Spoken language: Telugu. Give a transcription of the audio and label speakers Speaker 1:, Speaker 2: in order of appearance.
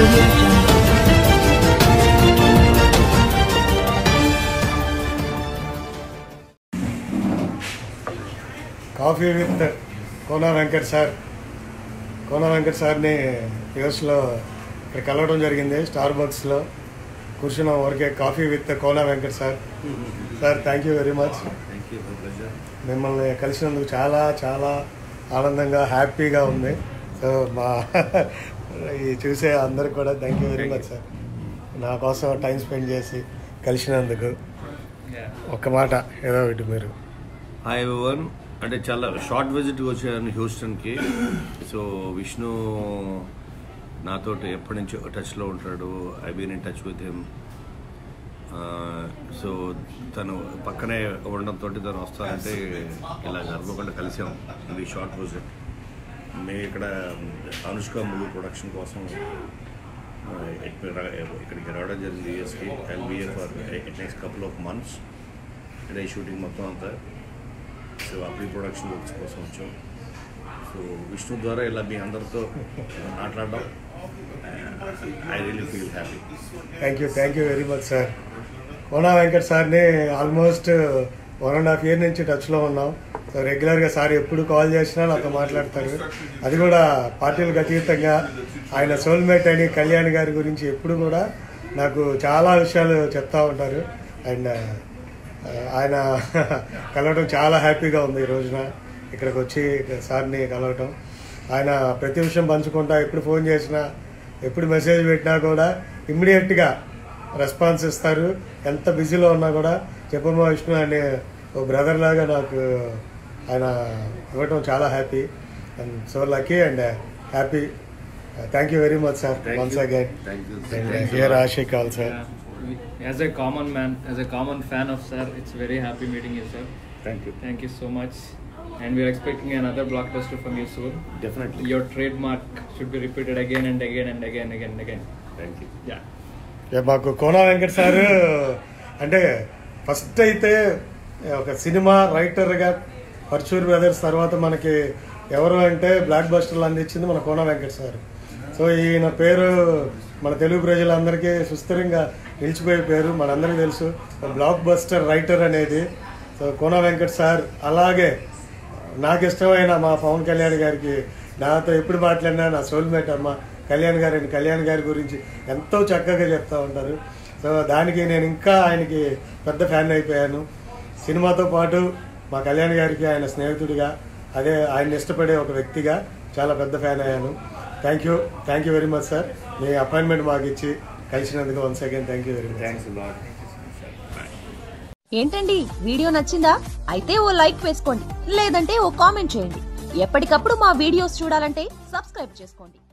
Speaker 1: Audio Jungle.
Speaker 2: Coffee with Kona Venkat sir. Kona Venkat సార్ని యూఎస్లో ఇక్కడ కలవడం జరిగింది. స్టార్ బక్స్లో కూర్చున్నాం ఊరికే. Coffee with Kona Venkat sir. Sir thank you very much. మిమ్మల్ని కలిసినందుకు చాలా చాలా ఆనందంగా హ్యాపీగా ఉంది. సో మా ఈ చూసే అందరికి కూడా thank you very much sir. నా కోసం టైం స్పెండ్ చేసి కలిసినందుకు ఒక్క మాట ఏదో ఒకటి మీరు.
Speaker 3: Hi everyone. అంటే చాలా షార్ట్ విజిట్కి వచ్చాను హ్యూస్టన్కి. సో విష్ణు నాతో ఎప్పటి నుంచో టచ్లో ఉంటాడు. I been in touch with him. So తను పక్కనే ఉండడంతో తను వస్తానంటే ఇలా అనుకోకుండా కలిసాం. ఇది షార్ట్ విజిట్. మేము ఇక్కడ అనుష్క మూవీ ప్రొడక్షన్ కోసం ఇక్కడికి రావడం జరిగింది యూఎస్కి. I will be here for next couple of months. ఇక్కడ ఈ షూటింగ్ మొత్తం అంతా. సో ఆ ప్రీ ప్రొడక్షన్ వర్క్స్ కోసం వచ్చాం. సో విష్ణు ద్వారా ఇలా మీ అందరితో మాట్లాడడం I really feel happy.
Speaker 2: Thank you very much sir. Kona Venkat సార్ని ఆల్మోస్ట్ 1.5 years నుంచి టచ్లో ఉన్నాం. సో రెగ్యులర్గా సార్ ఎప్పుడు కాల్ చేసినా నాతో మాట్లాడతారు. అది కూడా పార్టీలకు అతీతంగా. ఆయన సోల్మేట్ అని కళ్యాణ్ గారి గురించి ఎప్పుడు కూడా నాకు చాలా విషయాలు చెప్తా ఉంటారు. అండ్ ఆయన కలవటం చాలా హ్యాపీగా ఉంది ఈ రోజున. ఇక్కడికి వచ్చి సార్ని కలవటం, ఆయన ప్రతి విషయం పంచుకుంటా, ఎప్పుడు ఫోన్ చేసినా ఎప్పుడు మెసేజ్ పెట్టినా కూడా ఇమ్మీడియట్గా రెస్పాన్స్ ఇస్తారు. ఎంత బిజీలో ఉన్నా కూడా చెప్పమ్మా విష్ణు అనే ఓ బ్రదర్ లాగా నాకు ఆయన ఇవ్వటం చాలా happy. And so lucky and happy. Thank you very much sir once again. Here Ashiq also.
Speaker 4: As a common man, as a common fan of sir, it's very happy meeting you, sir. Thank you so much. And we are expecting another blockbuster from you soon.
Speaker 3: Definitely.
Speaker 4: Your trademark should be repeated again and again and again and again.
Speaker 3: Thank you.
Speaker 4: Yeah.
Speaker 2: మాకు కోనా వెంకట్ సార్ అంటే ఫస్ట్ అయితే ఒక సినిమా రైటర్గా పర్చూర్ బ్రదర్స్ తర్వాత మనకి ఎవరు అంటే బ్లాక్ బస్టర్లు అందించింది మన కోనా వెంకట్ సార్. సో ఈయన పేరు మన తెలుగు ప్రజలందరికీ సుస్థిరంగా నిలిచిపోయే పేరు. మనందరికీ తెలుసు బ్లాక్ బస్టర్ రైటర్ అనేది. సో కోనా వెంకట్ సార్ అలాగే నాకు ఇష్టమైన మా పవన్ కళ్యాణ్ గారికి నాతో ఎప్పుడు మాట్లాడినా నా సోల్మేట్ అమ్మ కళ్యాణ్ గారి గురించి ఎంతో చక్కగా చెప్తూ ఉంటారు. సో దానికి నేను ఇంకా ఆయనకి పెద్ద ఫ్యాన్ అయిపోయాను. సినిమాతో పాటు మా కళ్యాణ్ గారికి ఆయన స్నేహితుడిగా, అదే ఆయన ఇష్టపడే ఒక వ్యక్తిగా చాలా పెద్ద ఫ్యాన్ అయ్యాను. Thank you very much sir. మీ అపాయింట్మెంట్ మాకు ఇచ్చి కలిసినందుకు once again thank you very much.
Speaker 3: Thanks lot.
Speaker 5: ఏంటండి వీడియో నచ్చిందా? అయితే ఓ లైక్ వేసుకోండి, లేదంటే ఓ కామెంట్ చేయండి. ఎప్పటికప్పుడు మా వీడియోస్ చూడాలంటే సబ్స్క్రైబ్ చేసుకోండి.